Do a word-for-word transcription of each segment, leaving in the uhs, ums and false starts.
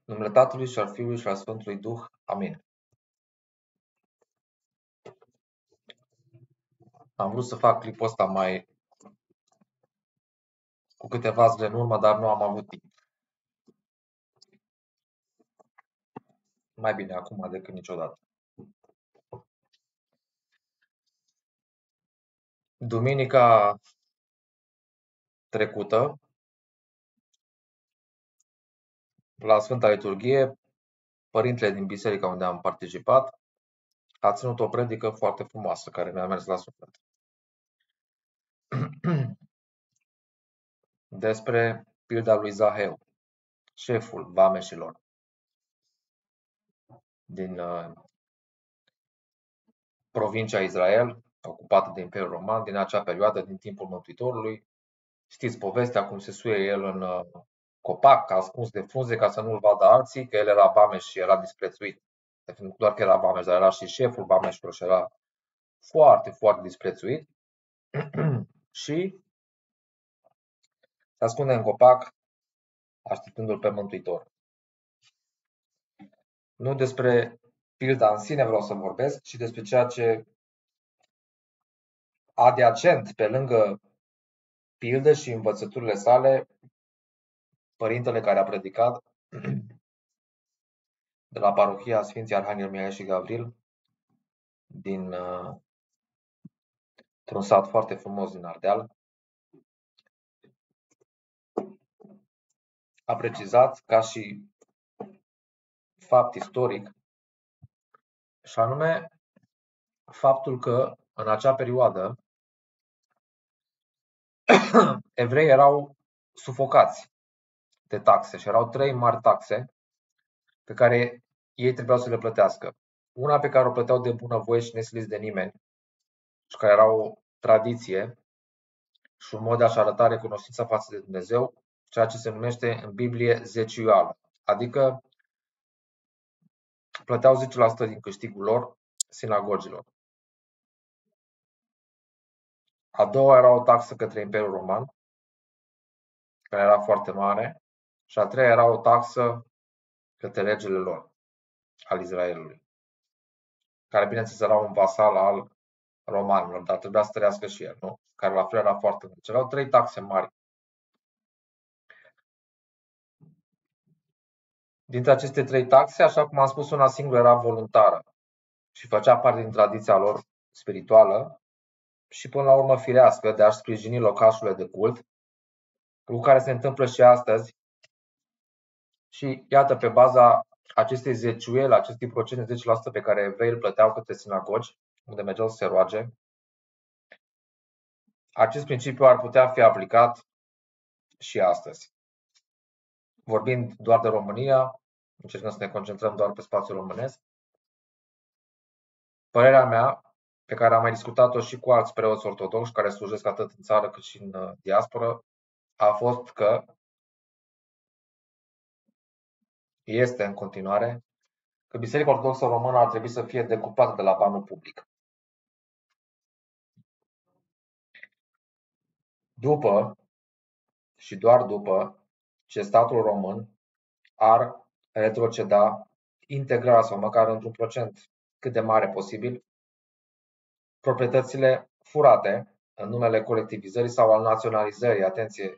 Numele Tatălui și al Fiului și al Sfântului Duh. Amin. Am vrut să fac clipul ăsta mai cu câteva zile în urmă, dar nu am avut timp. Mai bine acum decât niciodată. Duminica trecută, la Sfânta Liturghie, părintele din biserica unde am participat a ținut o predică foarte frumoasă, care mi-a mers la suflet. Despre pilda lui Zaheu, șeful vameșilor din uh, provincia Israel, ocupată de Imperiul Roman, din acea perioadă, din timpul Mântuitorului. Știți povestea cum se suie el în uh, copac, ascuns de frunze ca să nu-l vadă alții, că el era vameș și era disprețuit. De fapt, nu doar că era vameș, dar era și șeful vameșilor și era foarte, foarte disprețuit. Și se ascunde în copac, așteptându-l pe Mântuitor. Nu despre pilda în sine vreau să vorbesc, ci despre ceea ce adiacent, pe lângă pildă și învățăturile sale, părintele care a predicat de la parohia Sfinții Arhanghel Mihail și Gavril, din uh, un sat foarte frumos din Ardeal, a precizat ca și fapt istoric, și anume faptul că în acea perioadă evreii erau sufocați de taxe și erau trei mari taxe pe care ei trebuiau să le plătească. Una pe care o plăteau de bunăvoie și nesiliți de nimeni și care era o tradiție și un mod de a-și arăta recunoștința față de Dumnezeu, ceea ce se numește în Biblie zeciuială, adică plăteau zece la sută din câștigul lor sinagogilor. A doua era o taxă către Imperiul Roman, care era foarte mare, și a treia era o taxă către regele lor, al Israelului, care bineînțeles era un vasal al romanilor, dar trebuia să trăiască și el, nu? Care la fel era foarte mult. Erau trei taxe mari. Dintre aceste trei taxe, așa cum am spus, una singură era voluntară și făcea parte din tradiția lor spirituală și până la urmă firească de a-și sprijini locașurile de cult, lucru care se întâmplă și astăzi. Și iată, pe baza acestei zeciuieli, acestui procent de zece la sută pe care evreii îl plăteau către sinagogi, unde mergeau să se roage, acest principiu ar putea fi aplicat și astăzi. Vorbind doar de România, încercăm să ne concentrăm doar pe spațiul românesc, părerea mea, pe care am mai discutat-o și cu alți preoți ortodoxi care slujesc atât în țară cât și în diasporă, a fost că este în continuare că Biserica Ortodoxă Română ar trebui să fie decuplată de la banul public. După și doar după ce statul român ar retroceda integral sau măcar într-un procent cât de mare posibil proprietățile furate în numele colectivizării sau al naționalizării, atenție,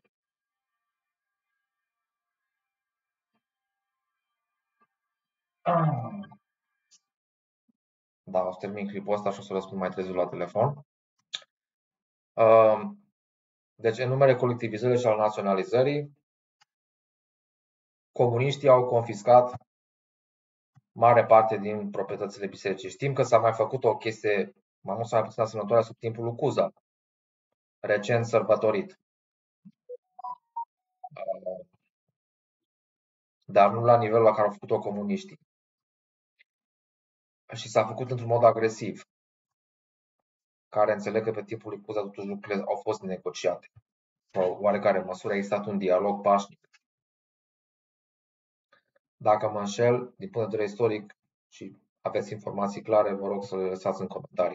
da, o să termin clipul ăsta și o să răspund mai târziu la telefon. Deci, în numele colectivizării și al naționalizării, comuniștii au confiscat mare parte din proprietățile bisericii. Știm că s-a mai făcut o chestie mai mult sau mai puțin asemănătoare sub timpul lui Cuza, recent sărbătorit. Dar nu la nivelul la care au făcut-o comuniștii. Și s-a făcut într-un mod agresiv, care înțeleg că pe timpul lui Cuza totuși lucrurile au fost negociate. Sau oarecare măsură a existat un dialog pașnic. Dacă mă înșel, din punct de vedere istoric și aveți informații clare, vă rog să le lăsați în comentarii.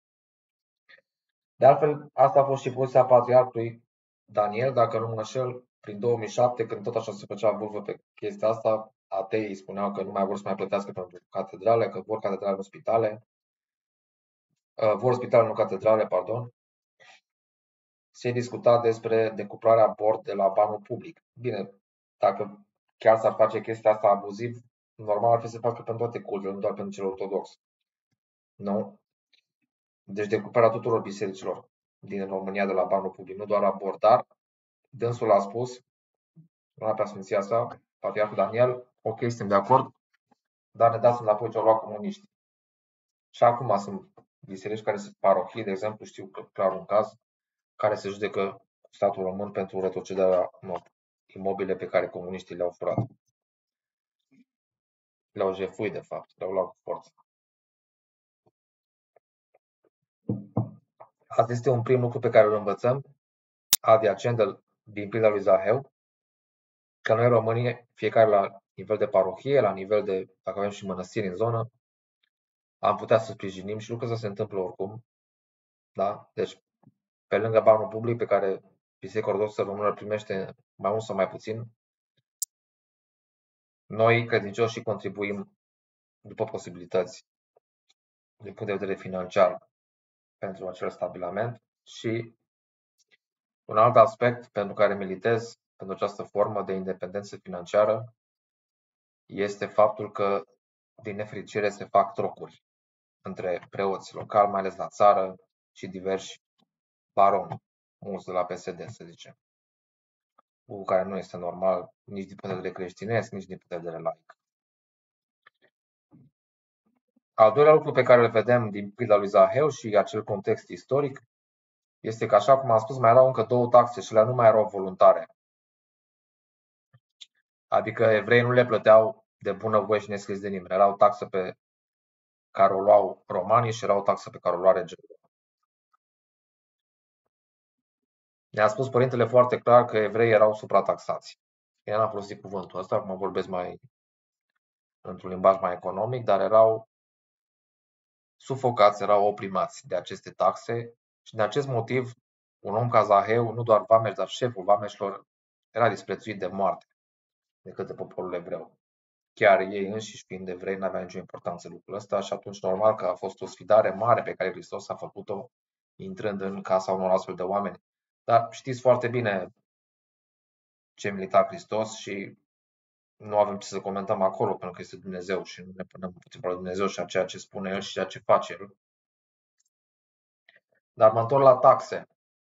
De altfel, asta a fost și poziția patriarhului Daniel, dacă nu mă înșel, prin două mii șapte, când tot așa se făcea vârfă pe chestia asta, ateii spuneau că nu mai vor să mai plătească pentru catedrale, că vor catedrale în spitale, uh, vor spitale, nu catedrale, pardon. Se discuta despre decuplarea bord de la banul public. Bine, dacă chiar s-ar face chestia asta abuziv, normal ar fi să facă pentru toate cultele, nu doar pentru cel ortodox. Nu? Deci decuplarea tuturor bisericilor din România de la banul public, nu doar la bord, dar dânsul a spus, la preasfinția sa, Patriarhul Daniel, ok, suntem de acord, dar ne dați înapoi ce au luat comuniștii. Și acum sunt biserici care sunt parohii, de exemplu, știu clar un caz, care se judecă cu statul român pentru retrocedarea unor imobile pe care comuniștii le-au furat. Le-au jefuit, de fapt, le-au luat cu forță. Asta este un prim lucru pe care îl învățăm, adiacent din pilda lui Zaheu, că noi românii, fiecare la nivel de parohie, la nivel de, dacă avem și mănăstiri în zonă, am putea să sprijinim și lucrurile să se întâmplă oricum. Da? Deci, pe lângă banul public pe care Biserica Ortodoxă Română primește mai mult sau mai puțin, noi, credincioși, și contribuim după posibilități, din punct de vedere financiar, pentru acel stabilament. Și un alt aspect pentru care militez pentru această formă de independență financiară este faptul că, din nefericire, se fac trocuri între preoți locali, mai ales la țară, și diversi baroni, mulți de la P S D, să zicem. Lucru care nu este normal nici din punct de vedere creștinesc, nici din punct de vedere laic. Al doilea lucru pe care îl vedem din pilda lui Zaheu și acel context istoric este că, așa cum am spus, mai erau încă două taxe și ele nu mai erau voluntare. Adică evreii nu le plăteau de bunăvoie și nescris de nimeni. Era o taxă pe care o luau romanii și era o taxă pe care o lua regele. Ne-a spus părintele foarte clar că evreii erau suprataxați. El n-a folosit cuvântul ăsta, acum vorbesc mai într-un limbaj mai economic, dar erau sufocați, erau oprimați de aceste taxe și din acest motiv un om ca Zaheu, nu doar vameș, dar șeful vameșilor, era disprețuit de moarte de către poporul evreu. Chiar ei înșiși, fiind evrei, nu aveau nicio importanță lucrul ăsta și atunci normal că a fost o sfidare mare pe care Hristos a făcut-o intrând în casa unor astfel de oameni. Dar știți foarte bine ce milita Hristos și nu avem ce să comentăm acolo, pentru că este Dumnezeu și nu ne punem împotriva lui Dumnezeu și a ceea ce spune El și ceea ce face El. Dar mă întorc la taxe.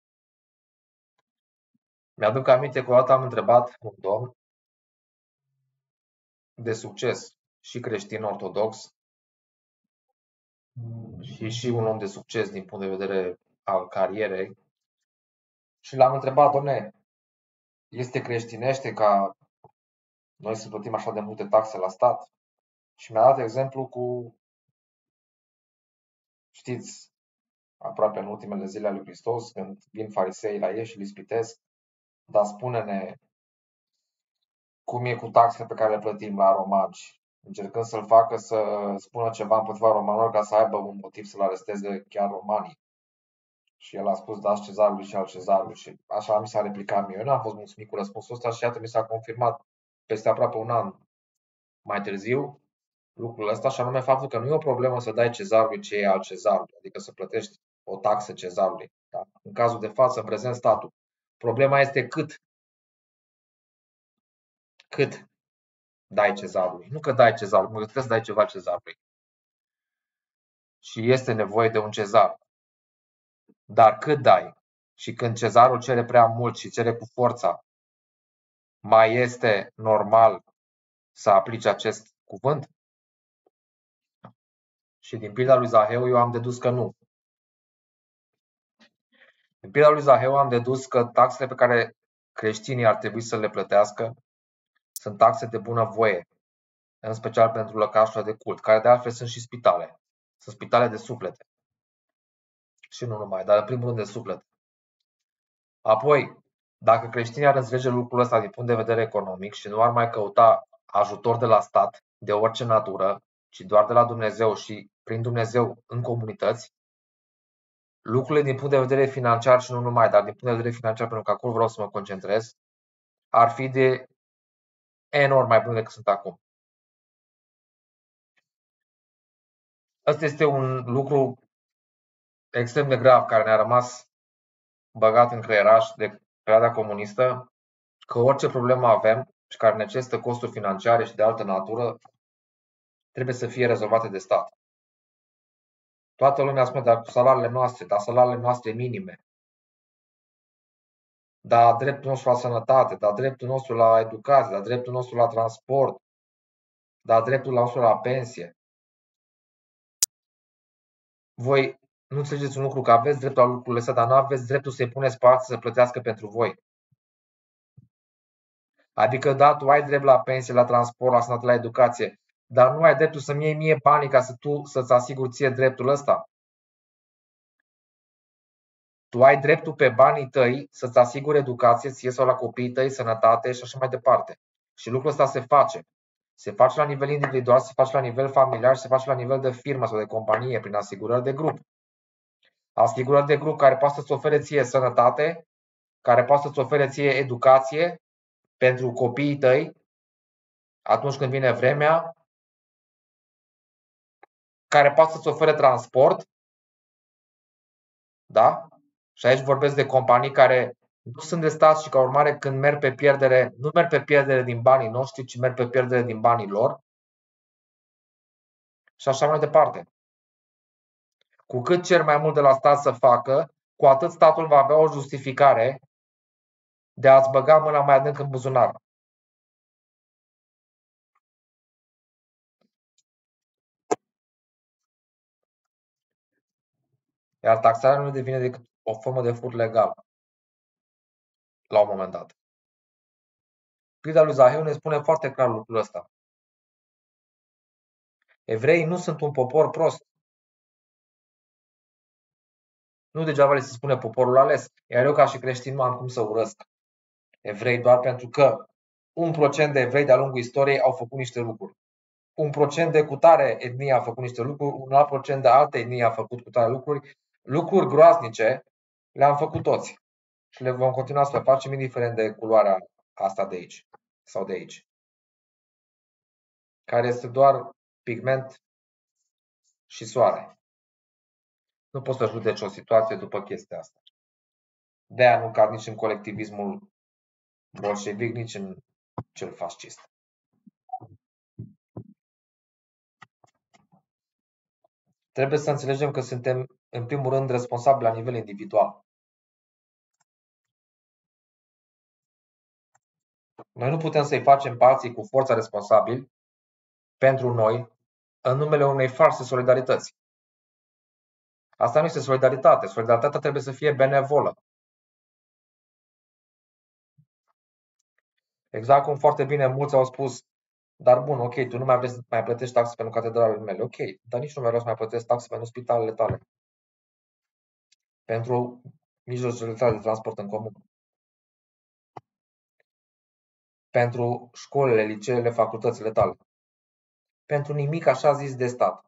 Mi-aduc aminte că o dată am întrebat un domn de succes și creștin ortodox și și un om de succes din punct de vedere al carierei și l-am întrebat, domne, este creștinește ca noi să plătim așa de multe taxe la stat? Și mi-a dat exemplu cu, știți, aproape în ultimele zile ale lui Hristos, când vin fariseii la ei și îl ispitesc, dar spune-ne cum e cu taxele pe care le plătim la romani, încercând să-l facă să spună ceva împotriva romanilor ca să aibă un motiv să-l aresteze chiar romanii. Și el a spus, dați cezarului și al cezarului. Și așa mi s-a replicat mie. Eu nu am fost mulțumit cu răspunsul ăsta și iată mi s-a confirmat peste aproape un an mai târziu lucrul ăsta, și anume faptul că nu e o problemă să dai cezarului ce e al cezarului, adică să plătești o taxă cezarului. Da? În cazul de față, în prezent, statul. Problema este cât. Cât dai cezarului. Nu că dai cezarului, mă trebuie să dai ceva cezarului. Și este nevoie de un cezar. Dar cât dai? Și când cezarul cere prea mult și cere cu forța, mai este normal să aplici acest cuvânt? Și din pilda lui Zaheu eu am dedus că nu. Din pilda lui Zaheu am dedus că taxele pe care creștinii ar trebui să le plătească sunt taxe de bunăvoie, în special pentru lăcașurile de cult, care de altfel sunt și spitale. Sunt spitale de suflete. Și nu numai, dar în primul rând de suflete. Apoi, dacă creștinii ar înțelege lucrul ăsta din punct de vedere economic și nu ar mai căuta ajutor de la stat, de orice natură, ci doar de la Dumnezeu și prin Dumnezeu în comunități, lucrurile din punct de vedere financiar și nu numai, dar din punct de vedere financiar, pentru că acolo vreau să mă concentrez, ar fi de enorm mai bune decât sunt acum. ăsta este un lucru extrem de grav care ne-a rămas băgat în creieraș de perioada comunistă, că orice problemă avem și care necesită costuri financiare și de altă natură, trebuie să fie rezolvate de stat. Toată lumea spune, dar cu salariile noastre, dar salariile noastre minime, dar dreptul nostru la sănătate, dar dreptul nostru la educație, dar dreptul nostru la transport, dar dreptul nostru la pensie. Voi nu înțelegeți un lucru, că aveți dreptul la lucrurile astea, dar nu aveți dreptul să-i puneți pe alții să plătească pentru voi. Adică, da, tu ai drept la pensie, la transport, la sănătate, la educație, dar nu ai dreptul să-mi iei mie banii ca să tu să-ți asiguri ție dreptul ăsta. Tu ai dreptul pe banii tăi să-ți asiguri educație, ție sau la copiii tăi, sănătate și așa mai departe. Și lucrul ăsta se face. Se face la nivel individual, se face la nivel familiar și se face la nivel de firmă sau de companie, prin asigurări de grup. Asigurări de grup care poate să-ți ofere ție sănătate, care poate să-ți ofere ție educație pentru copiii tăi atunci când vine vremea, care poate să-ți ofere transport, da? Și aici vorbesc de companii care nu sunt de stat și ca urmare când merg pe pierdere, nu merg pe pierdere din banii noștri, ci merg pe pierdere din banii lor. Și așa mai departe. Cu cât cer mai mult de la stat să facă, cu atât statul va avea o justificare de a-ți băga mâna mai adânc în buzunar. Iar taxarea nu devine decât o formă de furt legal. La un moment dat. Pildă lui Zahiu ne spune foarte clar lucrul ăsta. Evreii nu sunt un popor prost. Nu degeaba le se spune poporul ales. Iar eu ca și creștin nu am cum să urăsc evrei doar pentru că un procent de evrei de-a lungul istoriei au făcut niște lucruri. Un procent de cutare etnie a făcut niște lucruri, un alt procent de alte etnie a făcut cutare lucruri. Lucruri groaznice le-am făcut toți. Și le vom continua să le facem indiferent de culoarea asta de aici sau de aici. Care este doar pigment și soare. Nu poți să judeci o situație după chestia asta. De-aia nu cad nici în colectivismul bolșevic, nici în cel fascist. Trebuie să înțelegem că suntem, în primul rând, responsabili la nivel individual. Noi nu putem să-i facem pe alții cu forța responsabili pentru noi în numele unei false solidarități. Asta nu este solidaritate. Solidaritatea trebuie să fie benevolă. Exact cum foarte bine mulți au spus, dar bun, ok, tu nu mai vrei să mai plătești taxe pentru catedralele mele, ok, dar nici nu mai vreau să mai plătesc taxe pentru spitalele tale, pentru mijloacele tale de transport în comun, pentru școlile, liceele, facultățile tale, pentru nimic așa zis de stat.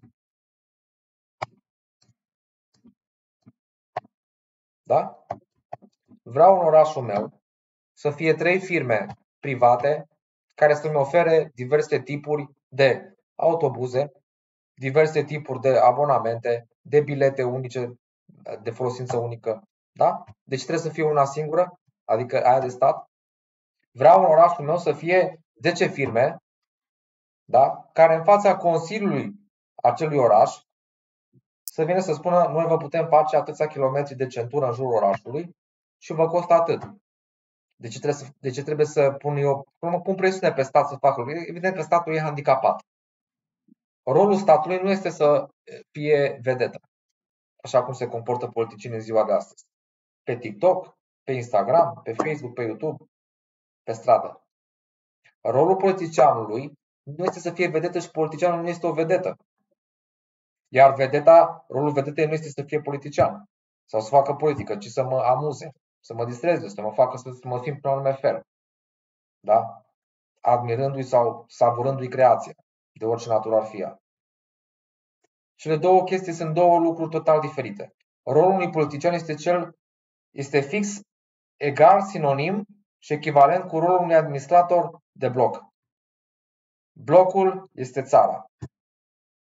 Da? Vreau în orașul meu să fie trei firme private care să-mi ofere diverse tipuri de autobuze, diverse tipuri de abonamente, de bilete unice, de folosință unică. Da? Deci trebuie să fie una singură, adică aia de stat. Vreau în orașul meu să fie zece firme, da? Care în fața Consiliului acelui oraș să vină să spună: noi vă putem face atâția kilometri de centură în jurul orașului și vă costă atât. De ce trebuie să, de ce trebuie să pun eu, mă pun presiune pe stat să facă lucruri? Evident că statul e handicapat. Rolul statului nu este să fie vedetă, așa cum se comportă politicienii în ziua de astăzi. Pe TikTok, pe Instagram, pe Facebook, pe YouTube, pe stradă. Rolul politicianului nu este să fie vedetă și politicianul nu este o vedetă. Iar vedeta, rolul vedetei nu este să fie politician sau să facă politică, ci să mă amuze, să mă distreze, să mă facă să mă simt pe un anume fel. Da? Admirându-i sau savurându-i creația, de orice natură ar fi ea. Cele două chestii sunt două lucruri total diferite. Rolul unui politician este cel este fix, egal, sinonim și echivalent cu rolul unui administrator de bloc. Blocul este țara.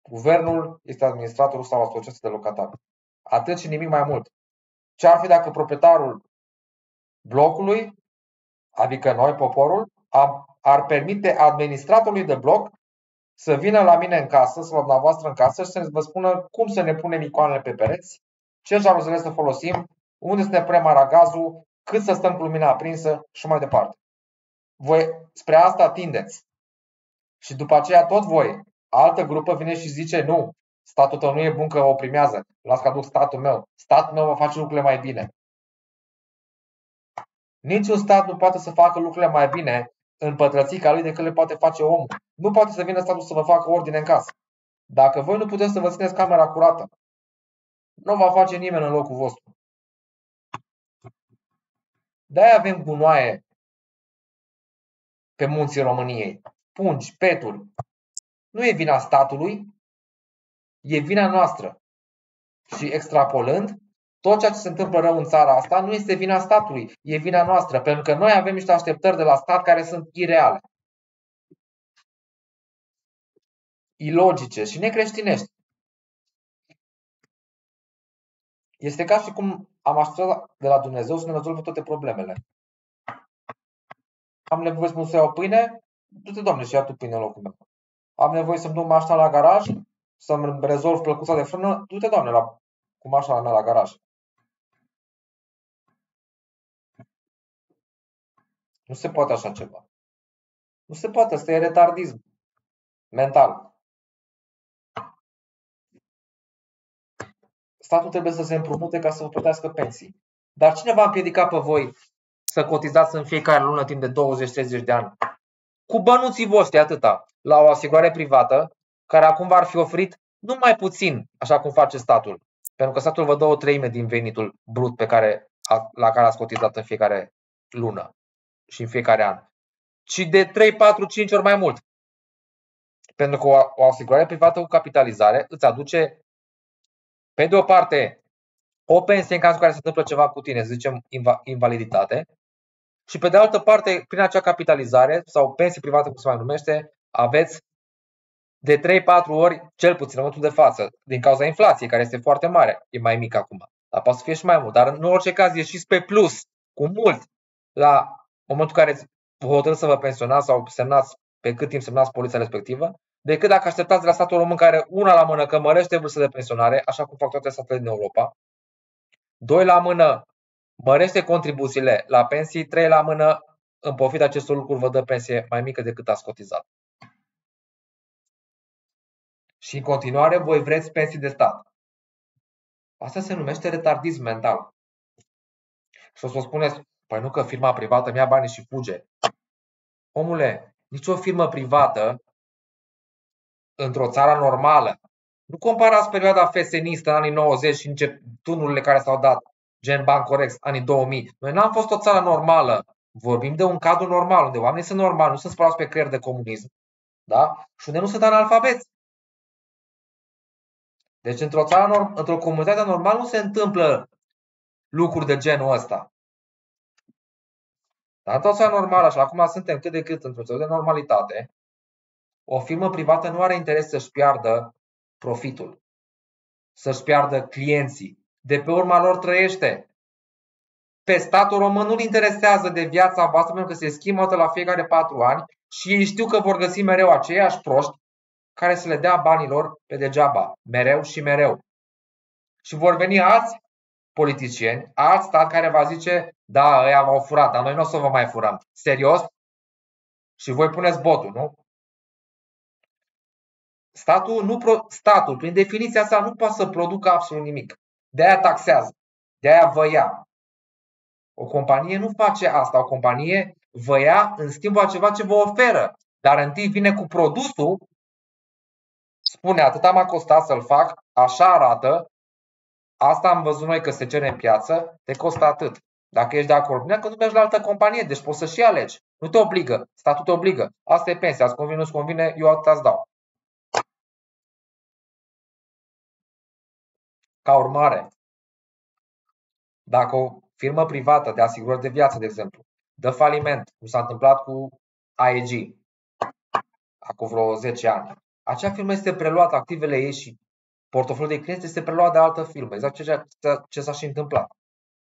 Guvernul este administratorul sau asociația de locatari. Atât și nimic mai mult. Ce ar fi dacă proprietarul blocului, adică noi, poporul, ar permite administratorului de bloc să vină la mine în casă, sau la dumneavoastră în casă și să vă spună cum să ne punem icoanele pe pereți, ce jaluzele să folosim, unde să ne punem aragazul, cât să stăm cu lumina aprinsă și mai departe. Voi spre asta tindeți. Și după aceea tot voi, altă grupă vine și zice nu, statul tău nu e bun că o primează, las că aduc statul meu, statul meu va face lucrurile mai bine. Niciun stat nu poate să facă lucrurile mai bine în pătrățica lui decât le poate face omul. Nu poate să vină statul să vă facă ordine în casă. Dacă voi nu puteți să vă țineți camera curată, nu va face nimeni în locul vostru. De-aia avem gunoaie pe munții României, pungi, peturi. Nu e vina statului, e vina noastră. Și extrapolând, tot ceea ce se întâmplă rău în țara asta nu este vina statului, e vina noastră, pentru că noi avem niște așteptări de la stat care sunt ireale, ilogice și necreștinești. Este ca și cum am așteptat de la Dumnezeu să ne rezolve toate problemele. Am nevoie să-mi iau pâine? Du-te, Doamne, și ia tu pâine în locul meu. Am nevoie să-mi duc mașina la garaj? Să-mi rezolv plăcuța de frână? Du-te, Doamne, la, cu mașina mea la garaj. Nu se poate așa ceva. Nu se poate, asta e retardism mental. Statul trebuie să se împrumute ca să vă plătească pensii. Dar cine v-a împiedicat pe voi să cotizați în fiecare lună timp de douăzeci treizeci de ani? Cu bănuții voștri atâta, la o asigurare privată, care acum v-ar fi oferit numai puțin, așa cum face statul. Pentru că statul vă dă o treime din venitul brut pe care, la care ați cotizat în fiecare lună și în fiecare an. Ci de trei, patru, cinci ori mai mult. Pentru că o, o asigurare privată cu capitalizare îți aduce, pe de o parte, o pensie în cazul în care se întâmplă ceva cu tine, să zicem invaliditate, și pe de altă parte, prin acea capitalizare sau pensie privată, cum se mai numește, aveți de trei patru ori, cel puțin în momentul de față, din cauza inflației, care este foarte mare, e mai mică acum, dar poate să fie și mai mult, dar în orice caz ieșiți pe plus, cu mult, la momentul în care vă hotărâți să vă pensionați sau semnați pe cât timp semnați poliția respectivă, decât dacă așteptați de la statul român care, una la mână, că mărește vârsta de pensionare, așa cum fac toate statele din Europa, doi la mână, mărește contribuțiile la pensii, trei la mână, în pofida acestor lucruri vă dă pensie mai mică decât ați cotizat. Și în continuare voi vreți pensii de stat. Asta se numește retardism mental. Și o să spuneți, păi nu că firma privată mi-a banii și fuge. Omule, nicio firmă privată într-o țară normală. Nu comparați perioada fesenistă în anii nouăzeci și tunurile care s-au dat, gen Bancorex, anii două mii. Noi n-am fost o țară normală. Vorbim de un cadru normal, unde oamenii sunt normali, nu sunt spălați pe creier de comunism. Da? Și unde nu sunt analfabeți. Deci într-o țară, într-o comunitate normală nu se întâmplă lucruri de genul ăsta. Dar într-o țară normală, și acum suntem cât de cât într-o țară de normalitate, o firmă privată nu are interes să-și piardă profitul, să-și piardă clienții. De pe urma lor trăiește. Pe statul român nu-l interesează de viața voastră pentru că se schimbă la fiecare patru ani și ei știu că vor găsi mereu aceiași proști care să le dea banilor pe degeaba, mereu și mereu. Și vor veni alți politicieni, alt stat care va zice, da, ăia v-au furat, dar noi nu o să vă mai furăm. Serios? Și voi puneți botul, nu? Statul, nu pro, statul, prin definiția sa, nu poate să producă absolut nimic. De-aia taxează, de-aia vă ia. O companie nu face asta, o companie vă ia în schimb a ceva ce vă oferă. Dar întâi vine cu produsul, spune atât m-a costat să-l fac, așa arată, asta am văzut noi că se cere în piață, te costă atât. Dacă ești de acord, bine că nu mergi la altă companie, deci poți să și alegi. Nu te obligă, statul te obligă. Asta e pensia, îți convine, nu-ți convine, eu atât îți dau. Ca urmare, dacă o firmă privată de asigurări de viață, de exemplu, dă faliment, cum s-a întâmplat cu A E G acum vreo zece ani, acea firmă este preluată, activele ei și portofoliul de clienți este preluat de altă firmă. Exact ce, ce s-a și întâmplat.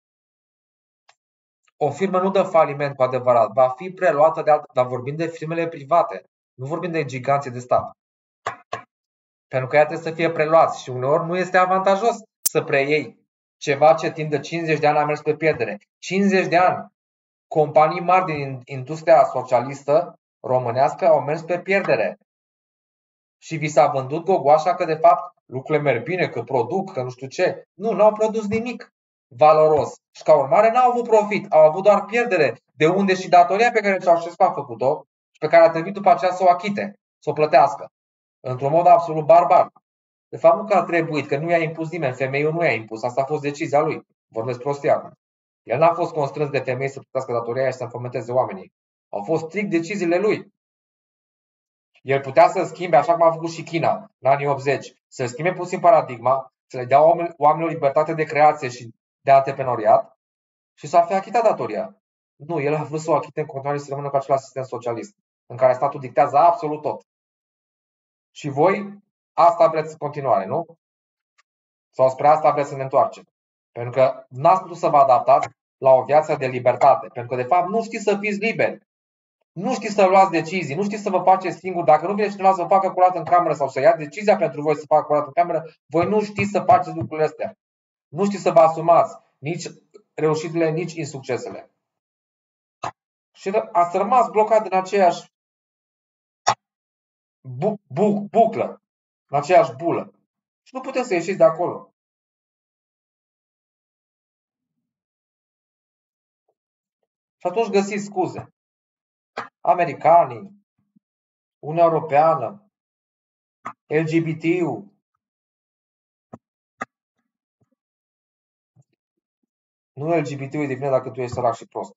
O firmă nu dă faliment cu adevărat, va fi preluată de altă, dar vorbim de firmele private, nu vorbim de giganții de stat. Pentru că ea trebuie să fie preluați și uneori nu este avantajos să preiei ceva ce timp de cincizeci de ani a mers pe pierdere. cincizeci de ani. Companii mari din industria socialistă românească au mers pe pierdere. Și vi s-a vândut gogoașa că de fapt lucrurile merg bine, că produc, că nu știu ce. Nu, n-au produs nimic valoros. Și ca urmare n-au avut profit, au avut doar pierdere. De unde și datoria pe care Ceaușescu a făcut-o și pe care a trebuit după aceea să o achite, să o plătească. Într-un mod absolut barbar. De fapt nu că a trebuit, că nu i-a impus nimeni, femeiul nu i-a impus, asta a fost decizia lui. Vorbesc prostii acum. El n-a fost constrâns de femei să plătească datoria aia și să înfometeze oamenii. Au fost strict deciziile lui. El putea să schimbe, așa cum a făcut și China în anii optzeci, să schimbe puțin paradigma, să le dea oamenilor libertate de creație și de antreprenoriat și să a fi achitat datoria. Nu, el a vrut să o achite în continuare și să rămână cu același sistem socialist, în care statul dictează absolut tot. Și voi asta vreți în continuare, nu? Sau spre asta vreți să ne întoarcem? Pentru că n-ați putut să vă adaptați la o viață de libertate. Pentru că de fapt nu știți să fiți liberi. Nu știți să luați decizii, nu știți să vă faceți singur. Dacă nu vine cineva să vă facă curat în cameră sau să ia decizia pentru voi să facă curat în cameră, voi nu știți să faceți lucrurile astea. Nu știți să vă asumați nici reușitele, nici insuccesele. Și ați rămas blocat în aceeași bu- bu- buclă, în aceeași bulă. Și nu puteți să ieșiți de acolo. Și atunci găsiți scuze. Americanii, Uniunea Europeană, L G B T-ul. Nu L G B T-ul e de vină dacă tu ești sărac și prost.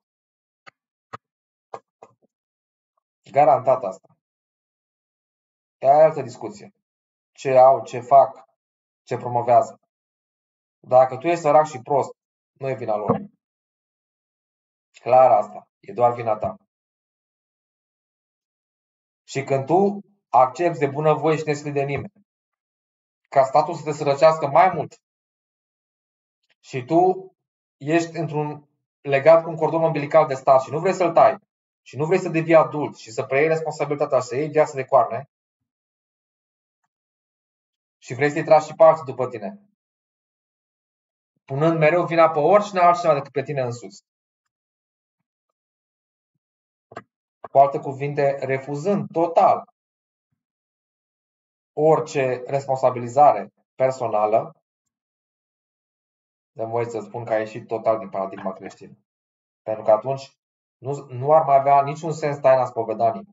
Garantat asta. E altă discuție. Ce au, ce fac, ce promovează. Dacă tu ești sărac și prost, nu e vina lor. Clar asta. E doar vina ta. Și când tu accepti de bunăvoie și nescris de nimeni ca statul să te sărăcească mai mult și tu ești într-un legat cu un cordon umbilical de stat și nu vrei să-l tai și nu vrei să devii adult și să preiei responsabilitatea, să iei viața de coarne și vrei să-i tragi și pe alții după tine, punând mereu vina pe oricine altcineva decât pe tine însuți. Cu alte cuvinte, refuzând total orice responsabilizare personală, dă-mi voie să spun că a ieșit total din paradigma creștină. Pentru că atunci nu, nu ar mai avea niciun sens taina spovedanii.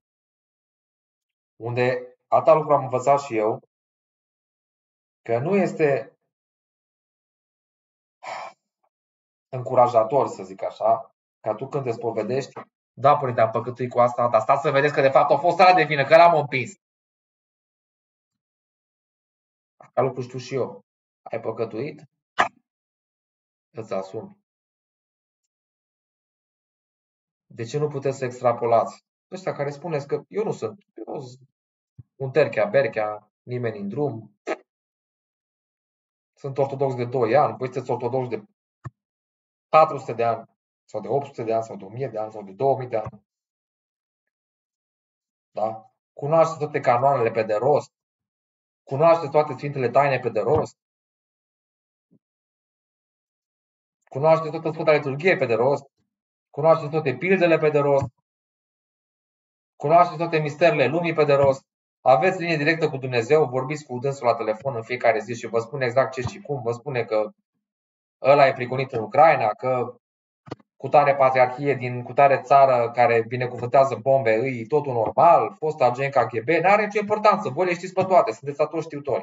Unde atâta lucru am învățat și eu, că nu este încurajator, să zic așa, ca tu când te spovedești, da, părinte, am păcătuit cu asta, dar stați să vedeți că de fapt a fost ala de vină, că l-am împins. Ca lucru știu și eu. Ai păcătuit? Îți asumi. De ce nu puteți să extrapolați? Ăștia care spuneți că eu nu sunt, eu sunt un terchea, berchea, nimeni în drum, sunt ortodox de doi ani, voi sunteți ortodox de patru sute de ani, sau de opt sute de ani, sau de o mie de ani, sau de două mii de ani. Da? Cunoașteți toate canoanele pe de rost, cunoașteți toate Sfintele Taine pe de rost, cunoașteți toată Sfânta Liturghie pe de rost, cunoașteți toate pildele pe de rost, cunoașteți toate misterele lumii pe de rost, aveți linie directă cu Dumnezeu, vorbiți cu dânsul la telefon în fiecare zi și vă spune exact ce și cum, vă spune că ăla e prigonit în Ucraina, că cutare patriarhie din cutare țară care binecuvântează bombe, îi totul normal, fost agent K G B, n-are nicio importanță, voi le știți pe toate, sunteți atunci știutori.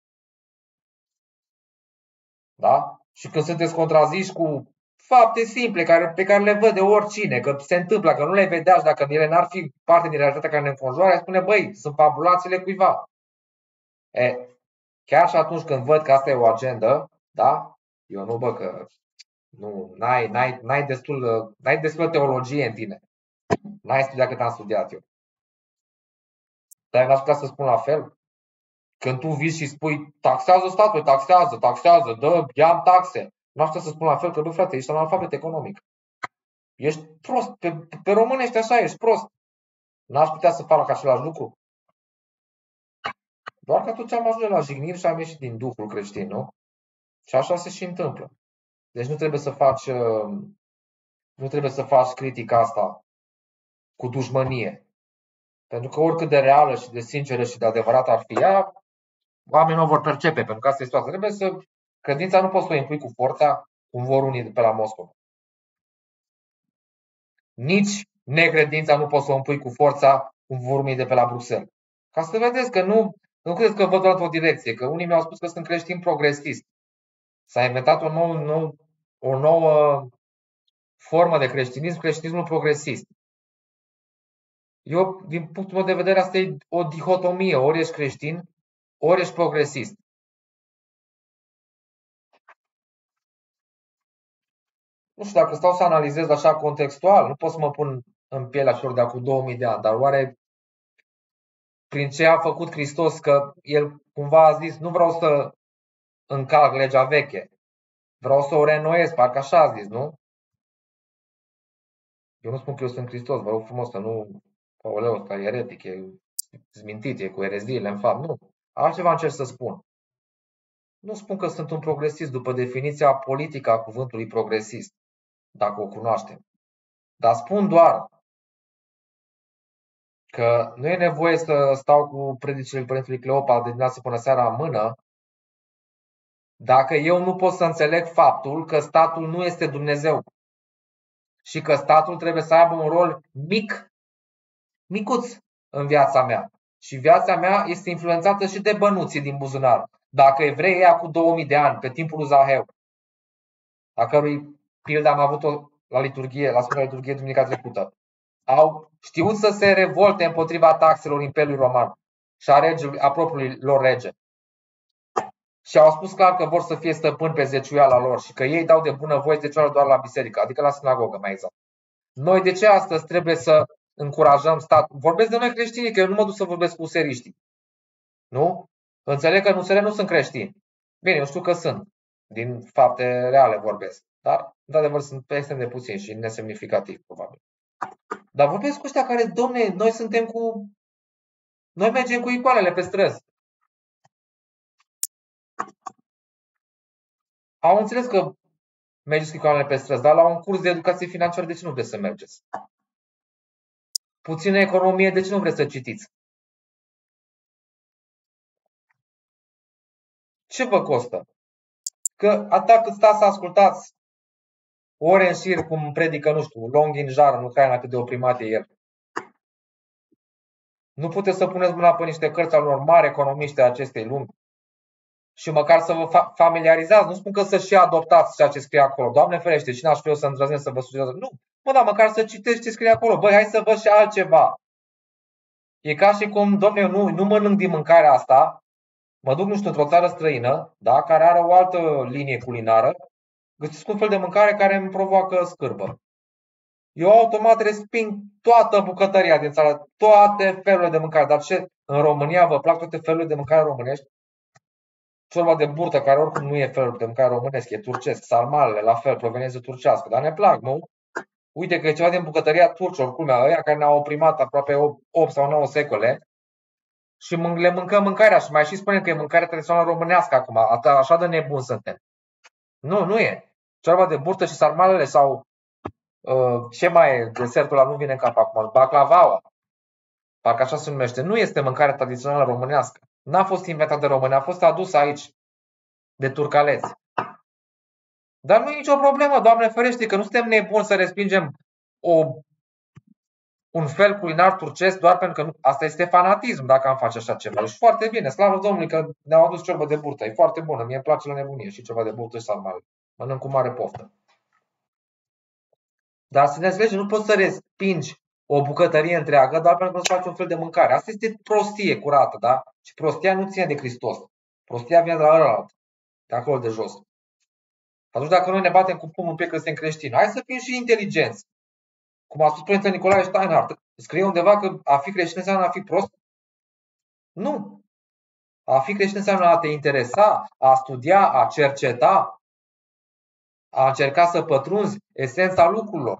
Da? Și când sunteți contraziși cu fapte simple care, pe care le văd de oricine, că se întâmplă, că nu le vedeați, dacă ele n-ar fi parte din realitatea care ne înconjoară, spune, băi, sunt fabulațiile cuiva. E, chiar și atunci când văd că asta e o agendă, da? Eu nu, bă, că nu, n-ai, n-ai, n-ai destul, n-ai destul teologie în tine. N-ai studiat cât am studiat eu. Dar n-aș putea să spun la fel? Când tu vii și spui, taxează statul, taxează, taxează, dă, ia taxe. N-aș putea să spun la fel că, bă, frate, ești analfabet economic. Ești prost, pe, pe românești așa, ești prost. N-aș putea să fac același lucru. Doar că atunci am ajuns la jigniri și am ieșit din duhul creștin, nu? Și așa se și întâmplă. Deci nu trebuie să faci, nu trebuie să faci critica asta cu dușmănie. Pentru că oricât de reală și de sinceră și de adevărat ar fi ea, oamenii nu o vor percepe, pentru că asta e situația. Trebuie să, credința nu poți să o impui cu forța, cum vor unii de pe la Moscova. Nici necredința nu poți să o impui cu forța, cum vor unii de pe la Bruxelles. Ca să vedeți că nu, nu credeți că văd doar o direcție, că unii mi-au spus că sunt creștin progresist. S-a inventat o nouă, nou, o nouă formă de creștinism, creștinismul progresist. Eu, din punctul meu de vedere, asta e o dihotomie. Ori ești creștin, ori ești progresist. Nu știu, dacă stau să analizez așa contextual, nu pot să mă pun în pielea celor de acum două mii de ani, dar oare prin ce a făcut Hristos, că El cumva a zis, nu vreau să încalc legea veche, vreau să o reînnoiesc, parcă așa a zis, nu? Eu nu spun că eu sunt Hristos, vă rog frumos să nu, aoleu, ăsta e eretic, e zmintit, e cu ereziile în fapt, nu. Altceva încerc să spun. Nu spun că sunt un progresist după definiția politică a cuvântului progresist, dacă o cunoaștem. Dar spun doar că nu e nevoie să stau cu predicile Părintelui Cleopa de dimineață până seara în mână, dacă eu nu pot să înțeleg faptul că statul nu este Dumnezeu și că statul trebuie să aibă un rol mic, micuț în viața mea. Și viața mea este influențată și de bănuții din buzunar. Dacă evreii ăia cu două mii de ani, pe timpul lui Zaheu, a cărui pildă am avut-o la liturghie, la Sfânta Liturghie duminica trecută, au știut să se revolte împotriva taxelor Imperiului Roman și a, regelui, a propriului lor rege. Și au spus clar că vor să fie stăpâni pe zeciuiala lor și că ei dau de bunăvoie zeciuială doar la biserică, adică la sinagogă, mai exact. Noi de ce astăzi trebuie să încurajăm statul? Vorbesc de noi creștini, că eu nu mă duc să vorbesc cu useriștii. Nu? Înțeleg că în U S R nu sunt creștini. Bine, eu știu că sunt. Din fapte reale vorbesc. Dar, într-adevăr, sunt extrem de puțini și nesemnificativ, probabil. Dar vorbesc cu ăștia care, domne, noi suntem cu... Noi mergem cu icoanele pe străzi. Au înțeles că mergeți cu icoanele pe străzi, dar la un curs de educație financiară, de ce nu vreți să mergeți? Puțină economie, de ce nu vreți să citiți? Ce vă costă? Că atât cât stați să ascultați ore în șir cum predică, nu știu, Longin Jar în Ucraina, cât de oprimat e el. Nu puteți să puneți mâna pe niște cărți al unor mari economiști ai acestei lumi și măcar să vă familiarizați. Nu spun că să și adoptați ceea ce scrie acolo. Doamne ferește, cine aș fi eu să îndrăznesc să vă sugerez? Nu, mă, dar măcar să citeți ce scrie acolo. Băi, hai să văd și altceva. E ca și cum, domne, eu nu, nu mănânc din mâncarea asta, mă duc, nu știu, într-o țară străină, da, care are o altă linie culinară, găsesc un fel de mâncare care îmi provoacă scârbă. Eu automat resping toată bucătăria din țară, toate felurile de mâncare. Dar ce? În România vă plac toate felurile de mâncare românești? Ciorba de burtă, care oricum nu e felul de mâncare românesc, e turcesc, sarmalele, la fel, proveniență turcească, dar ne plac, nu? Uite că e ceva din bucătăria turcilor, culmea, ăia care ne-au oprimat aproape opt sau nouă secole și le mâncăm mâncarea și mai și spunem că e mâncare tradițională românească acum, așa de nebun suntem. Nu, nu e. Ciorba de burtă și sarmalele sau uh, ce mai e, desertul ăla nu vine în cap acum, baclavaua, parcă așa se numește, nu este mâncare tradițională românească. N-a fost inventată de români, a fost adusă aici de turcaleți. Dar nu e nicio problemă, Doamne ferește, că nu suntem nebuni să respingem o, un fel culinar turcesc doar pentru că nu, asta este fanatism dacă am face așa ceva. Și foarte bine, slavă Domnului că ne-au adus ciorbă de burtă, e foarte bună, mie îmi place la nebunie și ceva de burtă și sarmale. Mănânc cu mare poftă. Dar să ne înțelegem, nu poți să respingi o bucătărie întreagă doar pentru că nu-ți faci un fel de mâncare. Asta este prostie curată, da? Și prostia nu ține de Hristos. Prostia vine de la ălalt, de acolo de jos. Atunci dacă noi ne batem cu pumnul pe că suntem creștini, hai să fim și inteligenți. Cum a spus Părintele Nicolae Steinhardt, scrie undeva că a fi creștin înseamnă a fi prost? Nu. A fi creștin înseamnă a te interesa, a studia, a cerceta, a încerca să pătrunzi esența lucrurilor.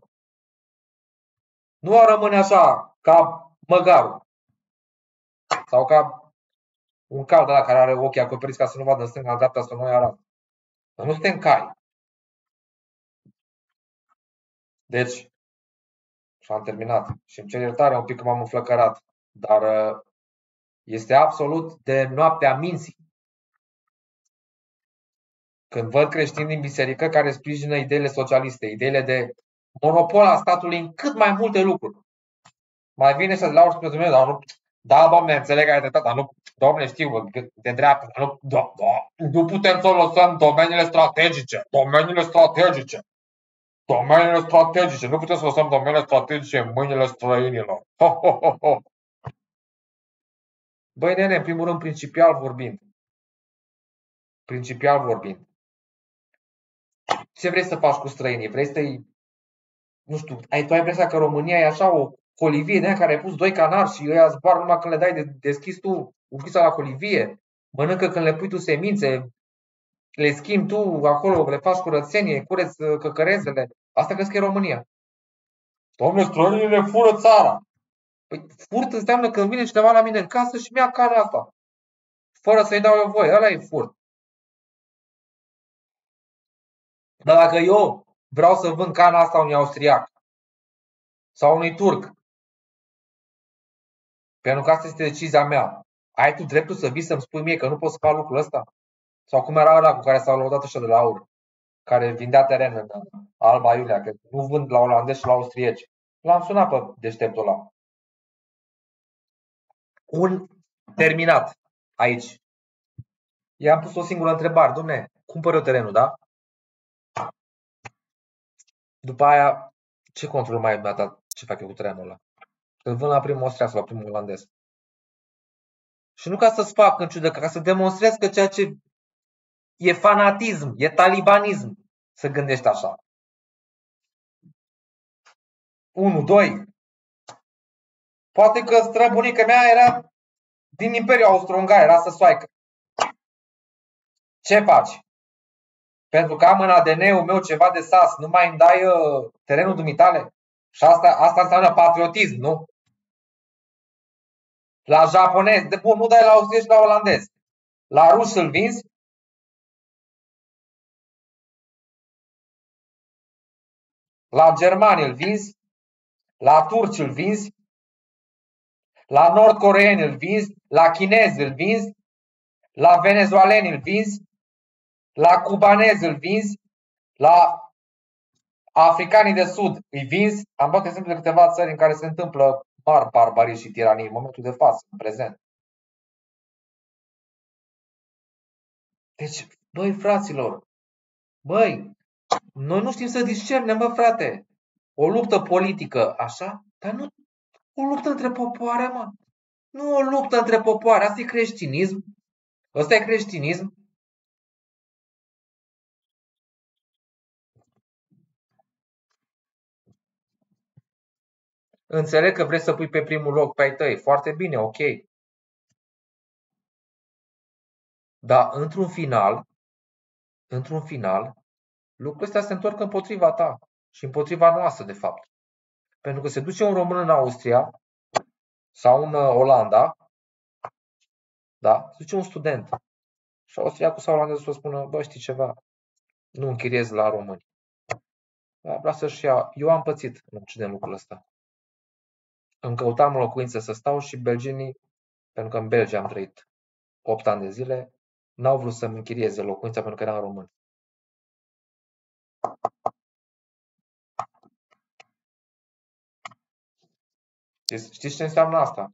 Nu a rămâne așa, ca măgarul. Sau ca un cal de la care are ochii acoperiți ca să nu vadă în stânga, în dreapta, să nu-i arată. Dar nu suntem cai. Deci, și am terminat. Și îmi cer iertare un pic că m-am înflăcărat. Dar este absolut de noaptea minții când văd creștini din biserică care sprijină ideile socialiste, ideile de monopol a statului în cât mai multe lucruri. Mai vine să laud spre Dumnezeu, dar nu, da, Doamne, înțeleg că ai dreptate, dar nu, Doamne, știu, de dreapta, dar nu, da, da, nu putem să o lăsăm domeniile strategice, domeniile strategice, domeniile strategice, nu putem să lăsăm domeniile strategice în mâinile străinilor. Ho, ho, ho, ho. Băi, nene, în primul rând, principial vorbind, principial vorbind, ce vrei să faci cu străinii? Vrei să-i, nu știu, ai, tu ai impresia că România e așa o colivie de aia care ai pus doi canari și ăia zboară numai când le dai de deschis tu ușița la colivie, mănâncă când le pui tu semințe, le schimbi tu acolo, le faci curățenie, cureți căcărezele. Asta crezi că e România? Doamne, străinii ne fură țara. Păi furt înseamnă când vine cineva la mine în casă și mi-ia carnea asta. Fără să-i dau eu voie. Ăla e furt. Dar dacă eu vreau să vând carnea asta unui austriac sau unui turc, pentru că asta este decizia mea, ai tu dreptul să vii să-mi spui mie că nu poți să fac lucrul ăsta? Sau cum era ăla cu care s-au lăudat ăștia de la aur, care vindea teren în Alba Iulia, că nu vând la olandezi și la austrieci. L-am sunat pe deșteptul ăla. Un terminat aici. I-am pus o singură întrebare. Dom'le, cumpăr eu terenul, da? După aia, ce control mai ai dat? Ce fac eu cu terenul ăla? Îl vând la primul austriac sau la primul olandez. Și nu ca să-ți fac în ciudă, ca să demonstrez că ceea ce e fanatism, e talibanism să gândești așa. unu, doi. Poate că străbunica mea era din Imperiul Austro-Ungar, era săsoaică. Ce faci? Pentru că am în A D N-ul meu ceva de sas, nu mai îmi dai uh, terenul dumitale? Și asta, asta înseamnă patriotism, nu? La japonez, de bun, nu dai la austriec și la olandez. La rus îl vinzi? La germani îl vinzi? La turci îl vinzi? La nord-coreeni îl vinzi? La chinezi îl vinzi? La venezueleni îl vinzi? La cubanezi îl vinzi? La africanii de sud îi vinzi? Am dat exemplu de câteva țări în care se întâmplă mari barbarii și tiranii în momentul de față, în prezent. Deci, băi, fraților, băi, noi nu știm să discernem, mă, frate. O luptă politică, așa, dar nu o luptă între popoare, mă. Nu o luptă între popoare, asta e creștinism. Ăsta e creștinism. Înțeleg că vrei să pui pe primul loc pe ai tăi. Foarte bine, ok. Dar într-un final, într-un final, lucrurile astea se întorc împotriva ta și împotriva noastră, de fapt. Pentru că se duce un român în Austria sau în Olanda, da? Se duce un student și austriacul sau olandezul să spună, bă, știi ceva, nu închiriez la români. Da, vreau să-și ia. Eu am pățit în Occident lucrul ăsta. Îmi căutam o locuință să stau și belgenii, pentru că în Belgia am trăit opt ani de zile, n-au vrut să-mi închirieze locuința pentru că eram român. Știți ce înseamnă asta?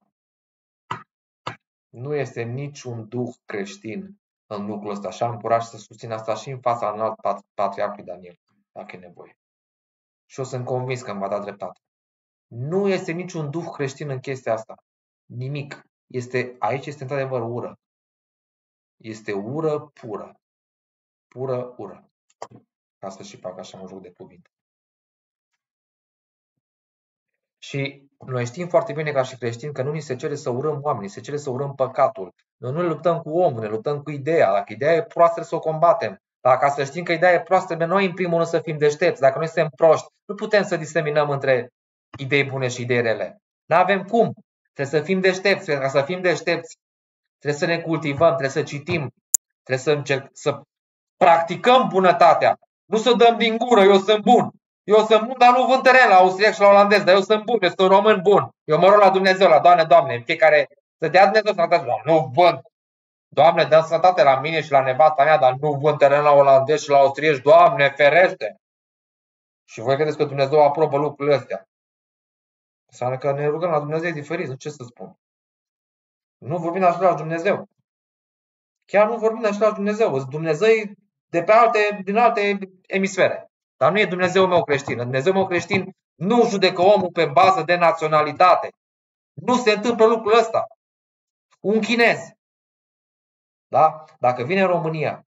Nu este niciun duh creștin în lucrul ăsta și am curaj să susțin asta și în fața înalt patriarhului Daniel, dacă e nevoie. Și eu sunt convins că îmi va da dreptate. Nu este niciun duh creștin în chestia asta. Nimic. Este, aici este într-adevăr ură. Este ură pură. Pură ură. Ca să și fac așa un joc de cuvinte. Și Noi știm foarte bine ca și creștini că nu ni se cere să urâm oamenii, se cere să urâm păcatul. Noi nu ne luptăm cu omul, ne luptăm cu ideea. Dacă ideea e proastă, să o combatem. Dar ca să știm că ideea e proastă, noi în primul rând să fim deștepți. Dacă noi suntem proști, nu putem să diseminăm între idei bune și idei rele. Nu avem cum. Trebuie să fim deștepți. Pentru ca să fim deștepți, trebuie să ne cultivăm, trebuie să citim, trebuie să, încerc, să practicăm bunătatea. Nu să dăm din gură, eu sunt bun. Eu sunt bun, dar nu vând teren la austriac și la olandez, dar eu sunt bun, eu sunt un român bun. Eu mă rog la Dumnezeu, la Doamne, Doamne, în fiecare, să dea Dumnezeu sănătate. Nu vând. Doamne, dă sănătate la mine și la nevasta mea, dar nu vând teren la olandez și la austrieci. Doamne, ferește! Și voi credeți că Dumnezeu aprobă lucrurile astea? Înseamnă că ne rugăm la Dumnezeu diferit, nu ce să spun. Nu vorbim de același Dumnezeu. Chiar nu vorbim de același Dumnezeu. Sunt Dumnezei de pe alte, din alte emisfere. Dar nu e Dumnezeul meu creștin. Dumnezeul meu creștin nu judecă omul pe bază de naționalitate. Nu se întâmplă lucrul ăsta. Un chinez, da? Dacă vine în România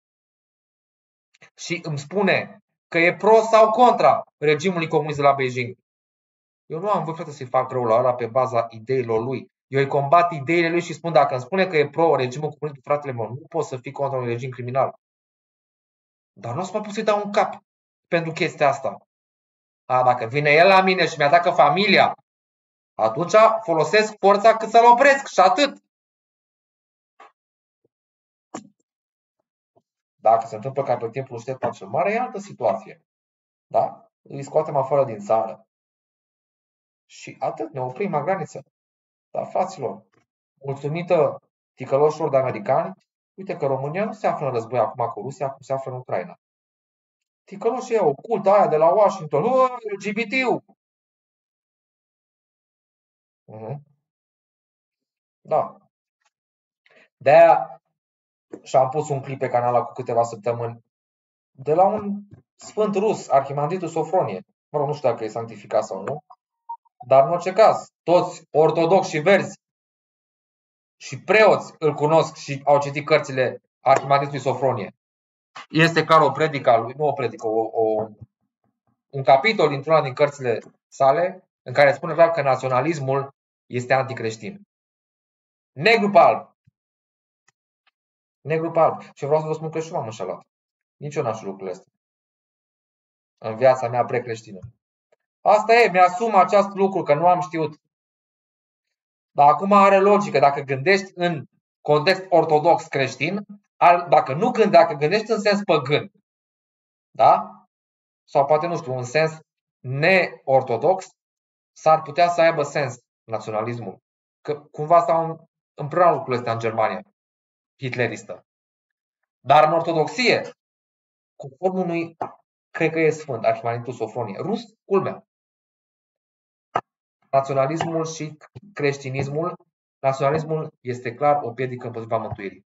și îmi spune că e pro sau contra regimului comunist de la Beijing, eu nu am vrut să-i fac rău la ăla pe baza ideilor lui. Eu îi combat ideile lui și spun, dacă îmi spune că e pro regimul comunist, fratele meu, nu poți să fii contra un regim criminal. Dar nu o să mă pot să-i dau un cap pentru chestia asta. A, dacă vine el la mine și mi-atacă familia, atunci folosesc forța cât să-l opresc și atât. Dacă se întâmplă ca pe timpul Ștefan cel Mare, e altă situație. Da? Îi scoatem afară din țară. Și atât, ne oprim la graniță. Dar, fraților, mulțumită ticăloșilor de americani, uite că România nu se află în război acum cu Rusia, cum se află în Ucraina. Ticăloșii au culta aia de la Washington, L G B T-ul. Uh-huh. Da. De-aia și-am pus un clip pe canal cu câteva săptămâni de la un sfânt rus, Arhimandritul Sofronie. Mă rog, nu știu dacă e santificat sau nu. Dar în orice caz, toți ortodoxi și verzi și preoți îl cunosc și au citit cărțile Arhimandritului Sofronie. Este clar o predică a lui, nu o predică, o, o, un capitol dintr-una din cărțile sale în care spune clar că naționalismul este anticreștin. Negru pe alb. Negru pe alb. Și vreau să vă spun că și eu m-am înșelat. Nici eu n-am știut lucrurile astea în viața mea precreștină. Asta e, mi-asum acest lucru că nu am știut. Dar acum are logică. Dacă gândești în context ortodox creștin, dacă nu gândești, dacă gândești în sens păgân, da? Sau poate, nu știu, în sens neortodox, s-ar putea să aibă sens naționalismul. Că cumva stau împreună lucrurile astea în Germania hitleristă. Dar în ortodoxie, conform unui, cred că e sfânt, Arhimandritul Sofronie, rus, culmea. Naționalismul și creștinismul, naționalismul este clar o piedică împotriva mântuirii.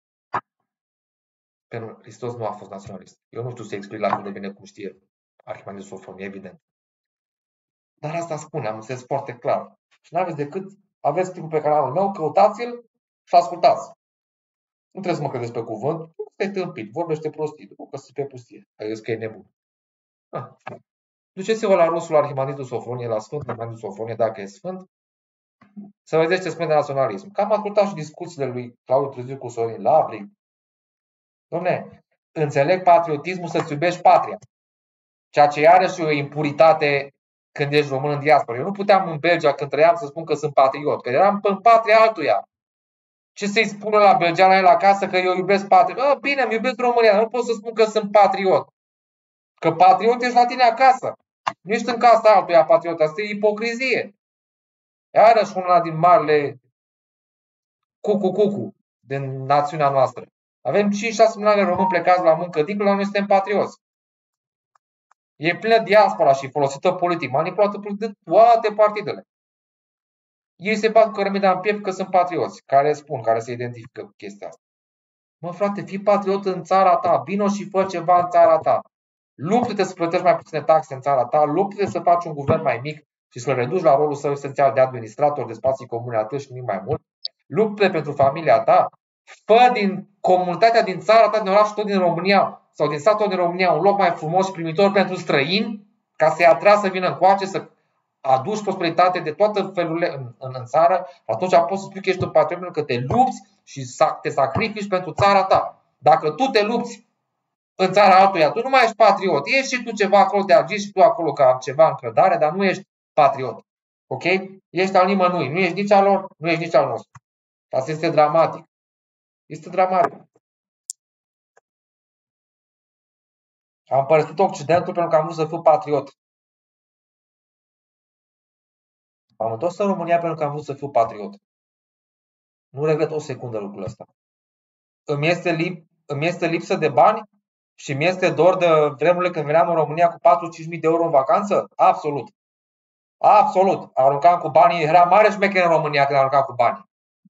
Pentru Hristos nu a fost naționalist. Eu nu știu să explic la cât de bine cum știe Arhimandritul Sofronie, evident. Dar asta spune, am înțeles foarte clar. Și nu aveți decât, aveți timpul pe canalul meu, căutați-l și ascultați. Nu trebuie să mă credeți pe cuvânt, nu stai tâmpit, vorbește prostii, după că sunt pe pustie. Ai zis că e nebun. Ah. Duceți-vă la rusul Arhimandritul Sofronie, la Sfântul Arhimandritul Sofronie, dacă e sfânt, să vedeți ce spune de naționalism. Că am ascultat și discuțiile lui Claudiu Târziu cu Sorin Labric. Dom'le, înțeleg patriotismul să-ți iubești patria. Ceea ce iarăși o impuritate când ești român în diaspora. Eu nu puteam în Belgia, când trăiam, să spun că sunt patriot, că eram în patria altuia. Ce să-i spună la belgean la el acasă că eu iubesc patria? Bă, bine, îmi iubesc România, nu pot să spun că sunt patriot. Că patriot ești la tine acasă. Nu ești în casa altuia patriot, asta e ipocrizie. Iarăși una din marile cucu-cucu din națiunea noastră. Avem cinci șase milioane de români plecați la muncă dincolo, noi suntem patrioți. E plină diaspora și folosită politic, manipulată politic de toate partidele. Ei se bat cu cărămida în piept că sunt patrioți, care spun, care se identifică cu chestia asta. Mă, frate, fii patriot în țara ta, vino și fă ceva în țara ta. Luptă-te să plătești mai puține taxe în țara ta, luptă-te să faci un guvern mai mic și să-l reduci la rolul său esențial de administrator de spații comune, atât și nimic mai mult. Luptă-te pentru familia ta, fă din comunitatea din țara ta, din orașul tău din România sau din satul din România un loc mai frumos și primitor pentru străini, ca să-i atragă să vină încoace, să aduci prosperitate de toate felurile în, în, în țară, atunci poți să spui că ești un patriot pentru că te lupți și te sacrifici pentru țara ta. Dacă tu te lupți în țara altuia, tu nu mai ești patriot. Ești și tu ceva acolo, te agiți și tu acolo ca ceva în cădare, dar nu ești patriot. Ok? Ești al nimănui. Nu ești nici al lor, nu ești nici al nostru. Asta este dramatic. Este dramatic. Am părăsit Occidentul pentru că am vrut să fiu patriot. Am întors în România pentru că am vrut să fiu patriot. Nu regret o secundă lucrul ăsta. Îmi este, lip, îmi este lipsă de bani și mi este dor de vremurile când veneam în România cu patru-cinci mii de euro în vacanță? Absolut. Absolut. Aruncam cu banii. Era mare șmecher în România când aruncam cu banii.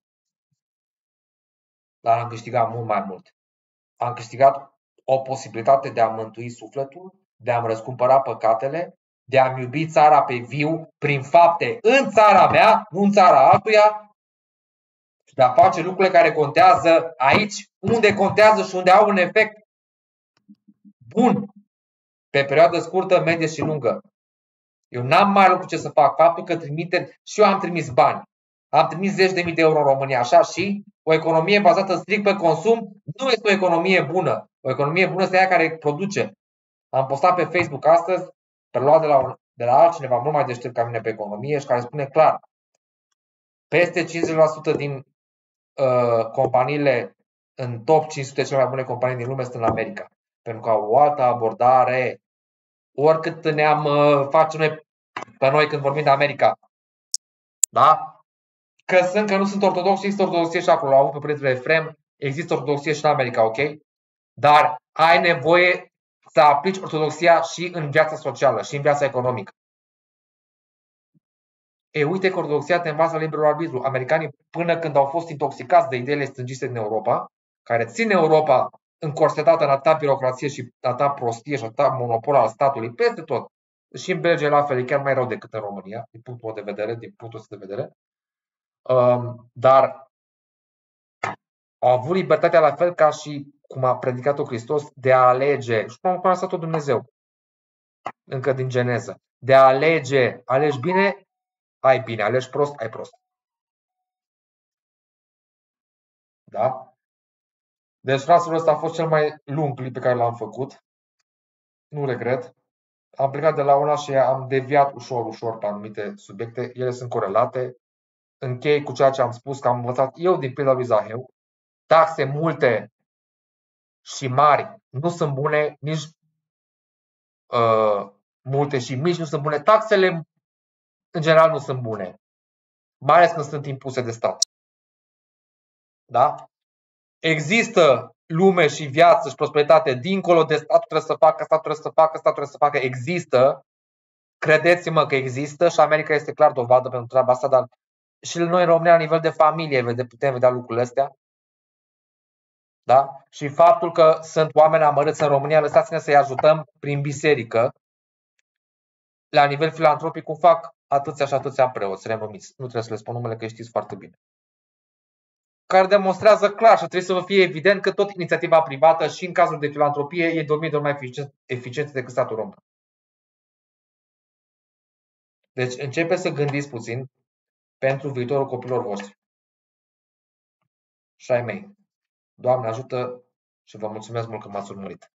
Dar am câștigat mult mai mult. Am câștigat o posibilitate de a mântui sufletul, de a-mi răscumpăra păcatele, de a-mi iubi țara pe viu prin fapte în țara mea, nu în țara altuia, și de a face lucrurile care contează aici, unde contează și unde au un efect bun pe perioadă scurtă, medie și lungă. Eu n-am mai lucru ce să fac. Faptul că trimite, și eu am trimis bani. Am trimis zeci de mii de euro în România, așa, și o economie bazată strict pe consum nu este o economie bună. O economie bună este aia care produce. Am postat pe Facebook astăzi, preluat de la, de la altcineva mult mai deștept ca mine pe economie și care spune clar, peste cincizeci la sută din uh, companiile în top cinci sute cele mai bune companii din lume sunt în America. Pentru că au o altă abordare. Oricât ne-am uh, face noi pe noi când vorbim de America. Da? Că sunt, că nu sunt ortodoxi, există ortodoxie și acolo. Au avut pe părintele Efrem, există ortodoxie și în America, ok? Dar ai nevoie să aplici ortodoxia și în viața socială, și în viața economică. E, uite că ortodoxia te învață liberul arbitru. Americanii, până când au fost intoxicați de ideile stângiste din Europa, care țin Europa încorsetată în atâta birocrație și atâta prostie și atâta monopol al statului, peste tot. Și în Belgia la fel, e chiar mai rău decât în România, din punctul meu de vedere, din punctul ăsta de vedere. Um, dar au avut libertatea la fel ca și cum a predicat-o Hristos, de a alege, și cum a lăsat-o Dumnezeu, încă din Geneză, de a alege, alegi bine, ai bine, alegi prost, ai prost. Da? Deci, fraților, ăsta a fost cel mai lung clip pe care l-am făcut. Nu regret. Am plecat de la una și am deviat ușor, ușor pe anumite subiecte. Ele sunt corelate. Închei cu ceea ce am spus, că am învățat eu din pilda lui Zaheu. Taxe multe și mari nu sunt bune, nici uh, multe și mici nu sunt bune. Taxele, în general, nu sunt bune. Mai ales când sunt impuse de stat. Da? Există lume și viață și prosperitate dincolo de statul trebuie să facă, statul trebuie să facă, statul trebuie să facă. Există. Credeți-mă că există și America este clar dovadă pentru treaba asta, dar și noi în România, la nivel de familie, putem vedea lucrurile astea. Da? Și faptul că sunt oameni amărâți în România, lăsați-ne să-i ajutăm prin biserică, la nivel filantropic, cum fac atâția și atâția preoți renumiți. Nu trebuie să le spun numele, că știți foarte bine. Care demonstrează clar și trebuie să vă fie evident că tot inițiativa privată și în cazul de filantropie e de o mie de ori mai eficientă decât statul român. Deci începeți să gândiți puțin pentru viitorul copilor voștri. Și ai mei. Doamne ajută și vă mulțumesc mult că m-ați urmărit.